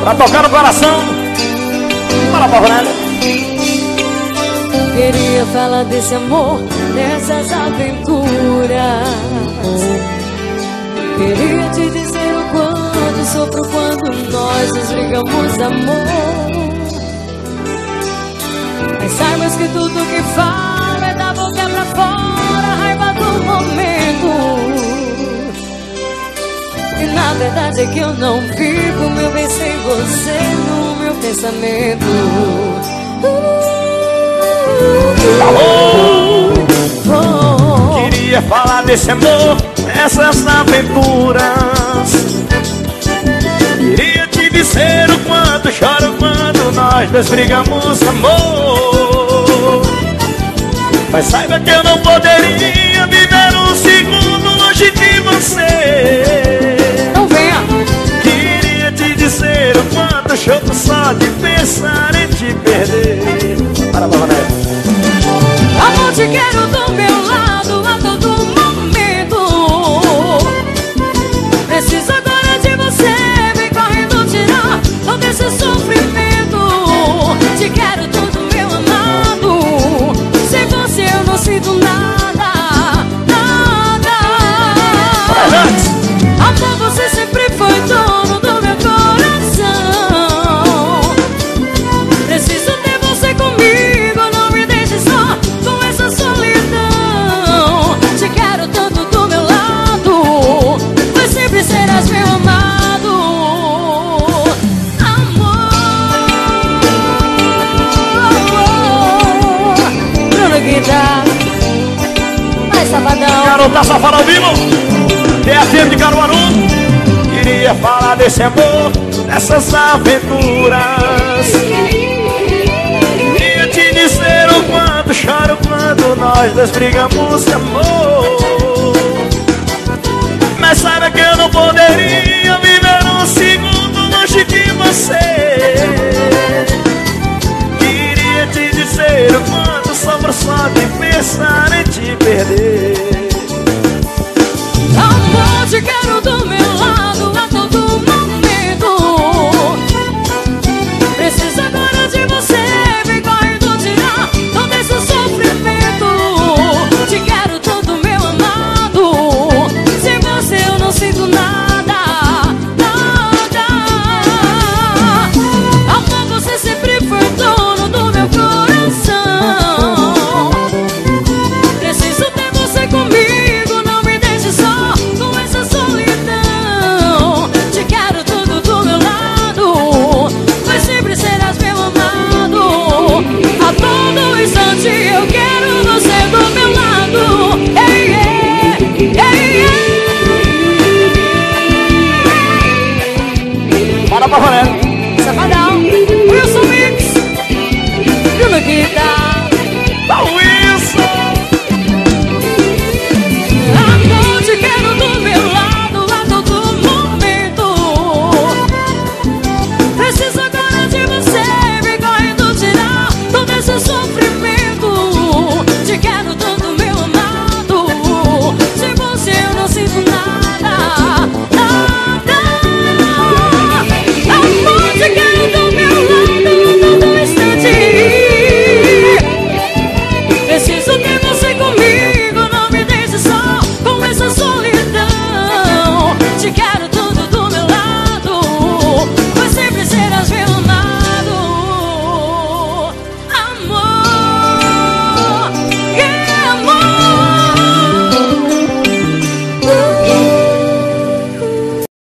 Pra tocar no coração. Bora, Pavanelli. Queria falar desse amor, dessas aventuras. Queria te dizer o quanto sofro quando nós nos ligamos, amor. Mas saibas que tudo que falo é da boca pra fora, a raiva do momento. E na verdade é que eu não vivo meu bem sem você no meu pensamento. Queria falar desse amor, dessas aventuras. Queria te dizer o quanto choro quando nós dois brigamos, amor. Mas saiba que eu não poderia viver um segundo longe de você. Não venha. Queria te dizer o quanto choro só de pensar em te perder. Para, Pavanelli. Amor, te quero do meu lado a todo momento. Preciso agora de você, vem correndo tirar todo esse sofrimento. Te quero todo meu amado, sem você eu não sinto nada, nada. Amor, você sempre foi dono do meu coração. Preciso ter você comigo, não me deixe só com essa solidão. Te quero tanto do meu lado, pois sempre serás meu amado. Amor, Bruno Guitar, vai safadão. Garota safada ao vivo, TFM de Caruaru. Queria falar desse amor, dessas aventuras. Queria te dizer o quanto choro quando nós dois brigamos, amor. Mas saiba que eu não poderia viver um segundo longe de você. Queria te dizer o quanto sofro só de pensar em te perder.